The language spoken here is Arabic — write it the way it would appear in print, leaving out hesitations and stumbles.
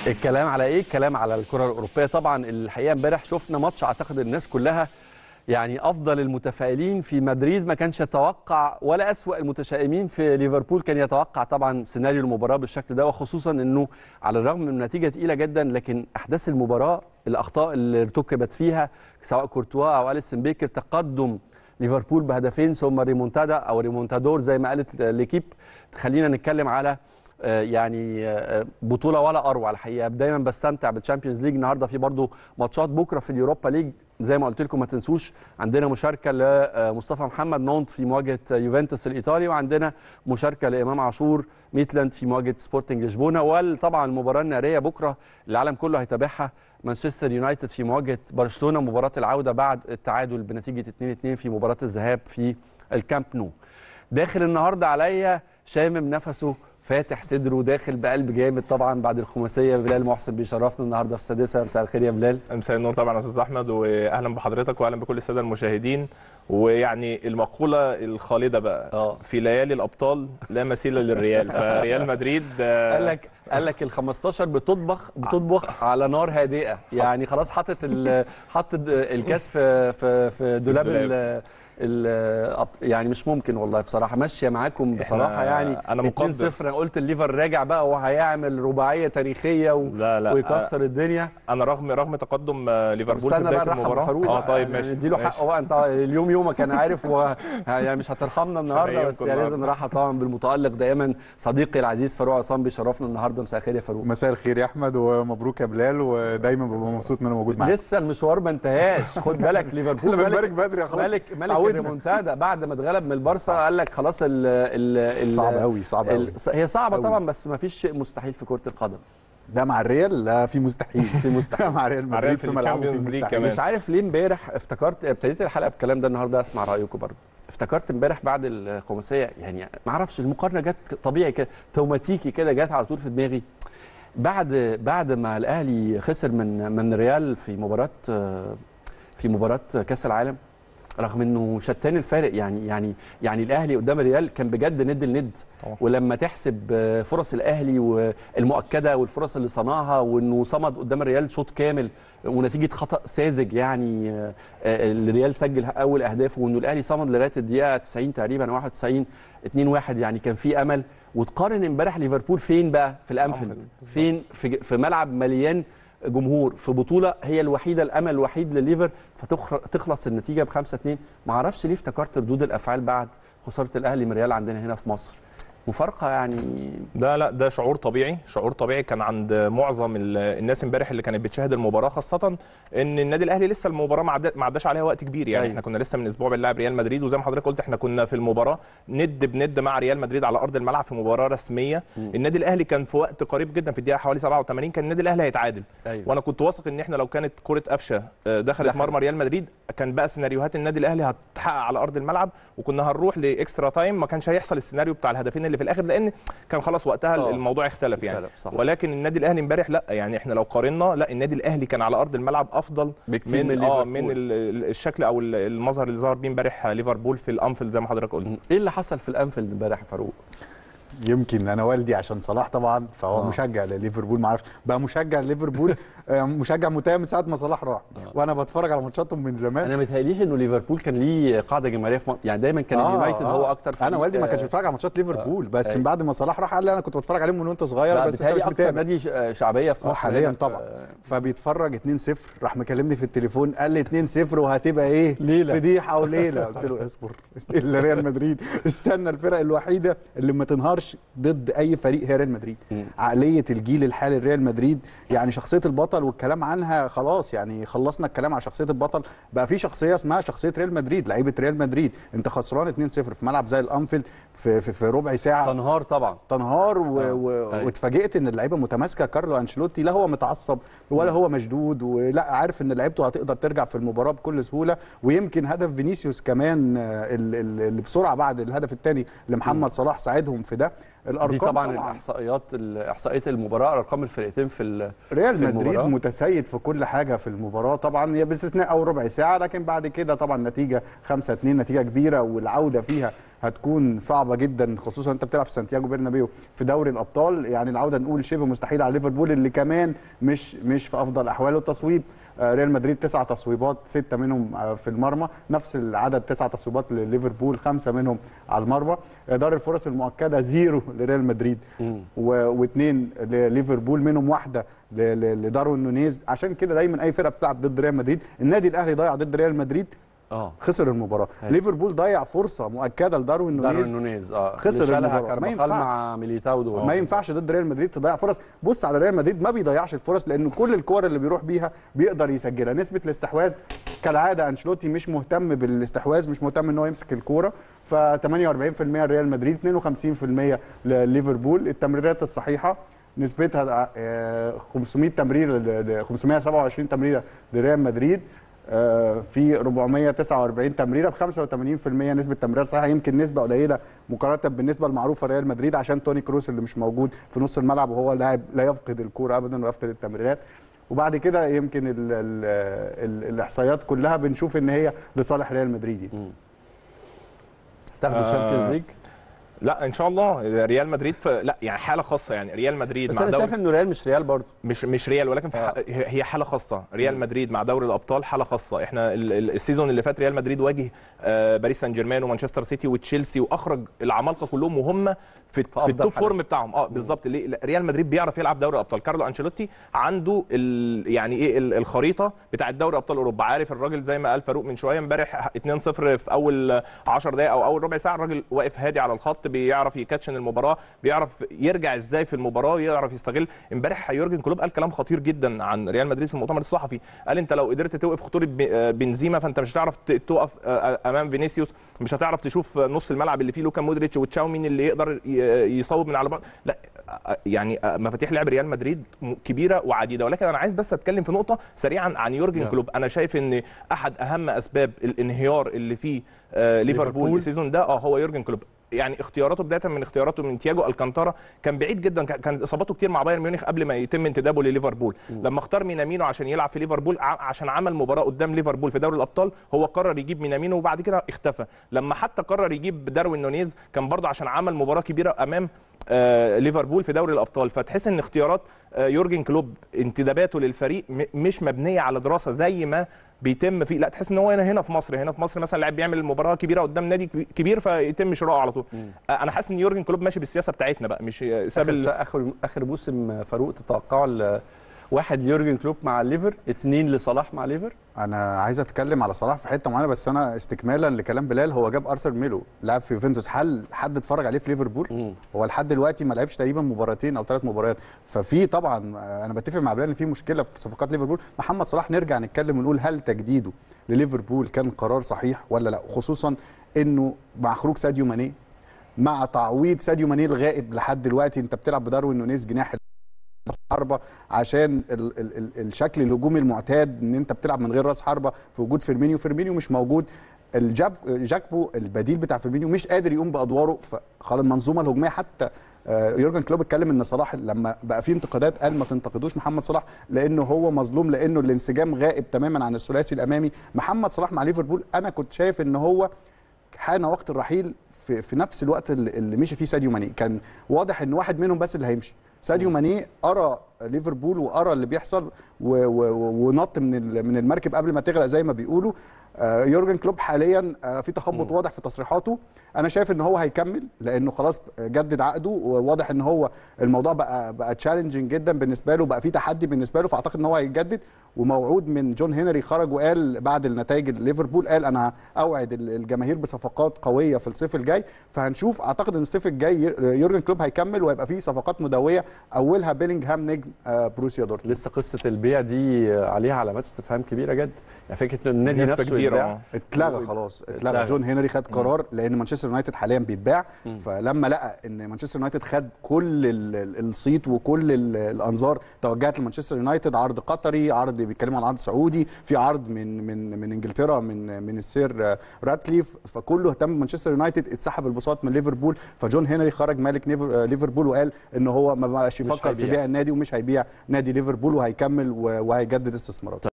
الكلام على ايه؟ الكلام على الكره الاوروبيه. طبعا الحقيقه امبارح شفنا ماتش اعتقد الناس كلها يعني افضل المتفائلين في مدريد ما كانش يتوقع، ولا اسوأ المتشائمين في ليفربول كان يتوقع طبعا سيناريو المباراه بالشكل ده، وخصوصا انه على الرغم من نتيجه ثقيله جدا لكن احداث المباراه الاخطاء اللي ارتكبت فيها سواء كورتوا او اليسون بيكر، تقدم ليفربول بهدفين ثم ريمونتادا او ريمونتادور زي ما قالت ليكيب، خلينا نتكلم على يعني بطوله ولا اروع. الحقيقه دايما بستمتع بالتشامبيونز ليج. النهارده في برضو ماتشات، بكره في اليوروبا ليج زي ما قلت لكم ما تنسوش عندنا مشاركه لمصطفى محمد نونت في مواجهه يوفنتوس الايطالي، وعندنا مشاركه لامام عاشور ميتلاند في مواجهه سبورتنج لشبونه، وطبعا المباراه الناريه بكره العالم كله هيتابعها مانشستر يونايتد في مواجهه برشلونه، مباراه العوده بعد التعادل بنتيجه 2-2 في مباراه الذهاب في الكامب نو. داخل النهارده عليا شامم نفسه فاتح صدره داخل بقلب جامد طبعا بعد الخماسيه. بلال محسن بيشرفنا النهارده في السادسه. مساء الخير يا بلال. مساء النور طبعا يا استاذ احمد، واهلا بحضرتك واهلا بكل الساده المشاهدين. ويعني المقوله الخالده بقى في ليالي الابطال لا مثيل للريال، فريال مدريد قال لك ال 15 بتطبخ على نار هادئه، يعني خلاص حاطط الكاس في دولاب يعني مش ممكن والله بصراحه ماشيه معاكم بصراحه. يعني انا مقدر 2-0 انا قلت الليفر راجع بقى وهيعمل رباعيه تاريخيه ويكسر الدنيا. انا رغم تقدم ليفربول في بدايه المباراه طيب ماشي نديله حقه بقى. انت اليوم يومك انا عارف يعني مش هترحمنا النهارده، بس يعني لازم نرحب طبعا بالمتالق دائما صديقي العزيز فاروق عصام بيشرفنا النهارده. مساء الخير يا فاروق. مساء الخير يا احمد ومبروك يا بلال، ودايما ببقى مبسوط ان انا موجود معاك. لسه المشوار ما انتهاش، خد بالك ليفربول بنبارك بدري خلاص. ملك الريمونتادا بعد ما اتغلب من البارسا قال لك خلاص صعب قوي هي صعبه طبعا، بس ما فيش شيء مستحيل في كره القدم. ده مع الريال لا في مستحيل في مستحيل مع ريال مدريد في ملعبه في مستحيل. مش عارف ليه امبارح ابتديت الحلقه بالكلام ده، النهارده اسمع رايكم برضه. افتكرت امبارح بعد الخماسيه، يعني ما اعرفش المقارنه جت طبيعي كده توماتيكي كده، جت على طول في دماغي بعد ما الاهلي خسر من ريال في مباراه كاس العالم، رغم انه شتان الفارق. يعني الاهلي قدام الريال كان بجد ند لند، ولما تحسب فرص الاهلي والمؤكده والفرص اللي صنعها، وانه صمد قدام الريال شوط كامل ونتيجه خطا ساذج، يعني الريال سجل اول اهدافه، وانه الاهلي صمد لغايه الدقيقه 90 تقريبا 91 2-1، يعني كان في امل. وتقارن امبارح ليفربول فين بقى؟ في الانفيلد، فين في ملعب مليان جمهور، في بطوله هي الوحيده الامل الوحيد لليفر، فتخلص النتيجه ب5-2. ما اعرفش ليه افتكرت ردود الافعال بعد خساره الاهلي من ريال عندنا هنا في مصر، مفارقه يعني. ده شعور طبيعي كان عند معظم الناس امبارح اللي كانت بتشاهد المباراه، خاصه ان النادي الاهلي لسه المباراه ما عداش عليها وقت كبير. يعني احنا كنا لسه من اسبوع بنلعب ريال مدريد، وزي ما حضرتك قلت احنا كنا في المباراه ند بند مع ريال مدريد على ارض الملعب في مباراه رسميه. النادي الاهلي كان في وقت قريب جدا في الدقيقه حوالي 87 كان النادي الاهلي هيتعادل. وانا كنت واثق ان احنا لو كانت كره قفشه دخلت مرمى ريال مدريد كان بقى سيناريوهات النادي الاهلي هتتحقق على ارض الملعب، وكنا هنروح لاكسترا تايم، ما كانش هيحصل السيناريو بتاع الهدفين اللي في الاخر، لان كان خلاص وقتها الموضوع اختلف يعني. ولكن النادي الاهلي امبارح لا، يعني احنا لو قارنا لا، النادي الاهلي كان على ارض الملعب افضل بكتير من الشكل او المظهر اللي ظهر بيه امبارح ليفربول في الانفيلد زي ما حضرتك قلت. ايه اللي حصل في الانفيلد امبارح يا فاروق؟ يمكن انا والدي عشان صلاح طبعا فهو مشجع لليفربول، ما اعرفش بقى مشجع لليفربول مشجع متابع من ساعه ما صلاح راح، وانا بتفرج على ماتشاتهم من زمان. انا ما متهيأليش انه ليفربول كان ليه قاعده جماهيريه في يعني دايما كان اليونايتد هو اكتر فريق. انا والدي ما كانش بيتفرج على ماتشات ليفربول، بس من بعد ما صلاح راح قال لي انا كنت بتفرج عليهم من وانت صغير، بس انت مش متابع. نادي شعبيه في مصر حاليا طبعا. فبيتفرج 2-0 راح مكلمني في التليفون قال لي 2-0 وهتبقى ايه؟ ليلة. فضيحه وليله. قلت له اصبر الا ريال مدريد، استنى، الفرق الوحيده اللي ما تنهارش ضد اي فريق هي ريال مدريد. عقليه الجيل الحالي ريال مدريد، يعني شخصيه البطل والكلام عنها خلاص، يعني خلصنا الكلام على شخصيه البطل، بقى في شخصيه اسمها شخصيه ريال مدريد، لعيبه ريال مدريد. انت خسران 2-0 في ملعب زي الانفيلد في ربع ساعه تنهار طبعا، تنهار واتفاجئت ان اللعيبه متماسكه. كارلو انشيلوتي لا هو متعصب ولا هو مشدود، ولا عارف ان لعيبته هتقدر ترجع في المباراه بكل سهوله. ويمكن هدف فينيسيوس كمان اللي بسرعه بعد الهدف الثاني لمحمد صلاح ساعدهم في ده. الارقام دي طبعا احصائيه المباراه، ارقام الفرقتين في ريال مدريد متسيد في كل حاجه في المباراه طبعا، هي باستثناء اول ربع ساعه، لكن بعد كده طبعا نتيجه 5-2 نتيجه كبيره، والعوده فيها هتكون صعبه جدا، خصوصا انت بتلعب في سانتياغو برنابيو في دوري الابطال. يعني العوده نقول شبه مستحيل على ليفربول اللي كمان مش في افضل احواله. التصويب ريال مدريد 9 تصويبات 6 منهم في المرمى، نفس العدد 9 تصويبات لليفربول 5 منهم على المرمى. دار الفرص المؤكده 0 لريال مدريد و2 لليفربول، منهم واحده لداروين نونيز. عشان كده دايما اي فرقه بتلعب ضد ريال مدريد، النادي الاهلي ضيع ضد ريال مدريد خسر المباراه. ليفربول ضيع فرصه مؤكده لداروين نونيز خسر المباراه. ما ينفعش مع ميليتاو ما ينفعش ضد ريال مدريد تضيع فرص. بص على ريال مدريد ما بيضيعش الفرص، لانه كل الكور اللي بيروح بيها بيقدر يسجلها. نسبه الاستحواذ كالعاده انشيلوتي مش مهتم بالاستحواذ، مش مهتم ان هو يمسك الكوره، ف 48% لريال مدريد 52% لليفربول. التمريرات الصحيحه نسبتها 500 تمريره 527 تمريره لريال مدريد في 449 تمريره ب 85% نسبه تمريرات صحيحه. يمكن نسبه قليله مقارنه بالنسبه المعروفه ريال مدريد عشان توني كروس اللي مش موجود في نص الملعب، وهو لاعب لا يفقد الكوره ابدا ولا يفقد التمريرات. وبعد كده يمكن الاحصائيات كلها بنشوف ان هي لصالح ريال مدريد. تاخدوا الشامبيونز ليج؟ لا ان شاء الله. ريال مدريد لا يعني حاله خاصه، يعني ريال مدريد بس انا شايف انه ريال مش ريال برضه، مش ريال، ولكن هي حاله خاصه. ريال مدريد مع دوري الابطال حاله خاصه. احنا السيزون اللي فات ريال مدريد واجه باريس سان جيرمان ومانشستر سيتي وتشيلسي، واخرج العمالقه كلهم وهم في التوب فورم بتاعهم. بالظبط. ريال مدريد بيعرف يلعب دوري الابطال. كارلو انشيلوتي عنده يعني ايه الخريطه بتاعه دوري ابطال اوروبا. عارف الراجل زي ما قال فاروق من شويه امبارح 2-0 في اول 10 دقائق او اول ربع ساعه، الراجل واقف هادي على الخط، بيعرف يكاتشن المباراه، بيعرف يرجع ازاي في المباراه، يعرف يستغل. امبارح يورجن كلوب قال كلام خطير جدا عن ريال مدريد في المؤتمر الصحفي. قال انت لو قدرت توقف خطوره بنزيما فانت مش هتعرف تقف امام فينيسيوس، مش هتعرف تشوف نص الملعب اللي فيه لوكا مودريتش وتشاومين اللي يقدر يصوب من على بعض. لا يعني مفاتيح لعب ريال مدريد كبيره وعديده. ولكن انا عايز بس اتكلم في نقطه سريعا عن يورجن كلوب. انا شايف ان احد اهم اسباب الانهيار اللي فيه ليفربول السيزون ده هو يورجن كلوب. يعني اختياراته بدايه من اختياراته من تياجو الكانتارا كان بعيد جدا، كانت اصاباته كتير مع بايرن ميونخ قبل ما يتم انتدابه لليفربول. لما اختار مينامينو عشان يلعب في ليفربول عشان عمل مباراه قدام ليفربول في دوري الابطال، هو قرر يجيب مينامينو وبعد كده اختفى. لما حتى قرر يجيب داروين نونيز كان برضه عشان عمل مباراه كبيره امام ليفربول في دوري الابطال. فتحس ان اختيارات يورجن كلوب انتداباته للفريق مش مبنيه على دراسه زي ما بيتم فيه. لا تحس ان هو هنا في مصر مثلا لاعب بيعمل مباراه كبيره قدام نادي كبير فيتم شراؤه على طول. انا حاسس ان يورجن كلوب ماشي بالسياسه بتاعتنا بقى، مش ساب اخر موسم فاروق تتوقعوا 1 ليورجن كلوب مع الليفر، 2 لصلاح مع ليفر. انا عايز اتكلم على صلاح في حته معينه، بس انا استكمالا لكلام بلال، هو جاب ارسنال ميلو لاعب في يوفنتوس، هل حد اتفرج عليه في ليفربول؟ هو لحد دلوقتي ما لعبش تقريبا مباراتين او 3 مباريات. ففي طبعا انا بتفق مع بلال ان في مشكله في صفقات ليفربول. محمد صلاح نرجع نتكلم ونقول هل تجديده لليفربول كان قرار صحيح ولا لا، خصوصا انه مع خروج ساديو ماني، مع تعويض ساديو ماني الغائب لحد دلوقتي، انت بتلعب بداروين نونيز جناح حربه عشان الشكل الهجومي المعتاد ان انت بتلعب من غير راس حربه في وجود فيرمينيو مش موجود. جاكبو البديل بتاع فيرمينيو مش قادر يقوم بادواره، فخلاص المنظومه الهجوميه. حتى يورجن كلوب اتكلم ان صلاح لما بقى فيه انتقادات قال ما تنتقدوش محمد صلاح لانه هو مظلوم، لانه الانسجام غائب تماما عن الثلاثي الامامي. محمد صلاح مع ليفربول انا كنت شايف ان هو حان وقت الرحيل في نفس الوقت اللي مشي فيه ساديو ماني. كان واضح ان واحد منهم بس اللي هيمشي. ساديو ماني ارى ليفربول وارى اللي بيحصل ونط من المركب قبل ما تغرق زي ما بيقولوا. يورجن كلوب حاليا في تخبط واضح في تصريحاته. انا شايف ان هو هيكمل لانه خلاص جدد عقده، وواضح ان هو الموضوع بقى تشالنجينج جدا بالنسبه له، بقى في تحدي بالنسبه له، فاعتقد ان هو هيجدد. وموعود من جون هنري خرج وقال بعد النتائج ليفربول، قال انا اوعد الجماهير بصفقات قويه في الصيف الجاي. فهنشوف، اعتقد ان الصيف الجاي يورجن كلوب هيكمل وهيبقى فيه صفقات مدويه، اولها بيلينغهام نجم بروسيا دورتموند. لسه قصه البيع دي عليها علامات استفهام كبيره جدا، يعني فكره ان النادي نفسه يتباع اتلغى خلاص، اتلغى. جون هنري خد قرار لان مانشستر يونايتد حاليا بيتباع. فلما لقى ان مانشستر يونايتد خد كل الصيت وكل الانظار توجهت لمانشستر يونايتد، عرض قطري، عرض بيتكلموا عن عرض سعودي، في عرض من انجلترا من السير راتكليف، فكله اهتم بمانشستر يونايتد. اتسحب البساط من ليفربول، فجون هنري خرج مالك ليفربول وقال ان هو ما بقاش يفكر في بيع النادي ومش هيبيع نادي ليفربول، وهيكمل وهيجدد استثماراته.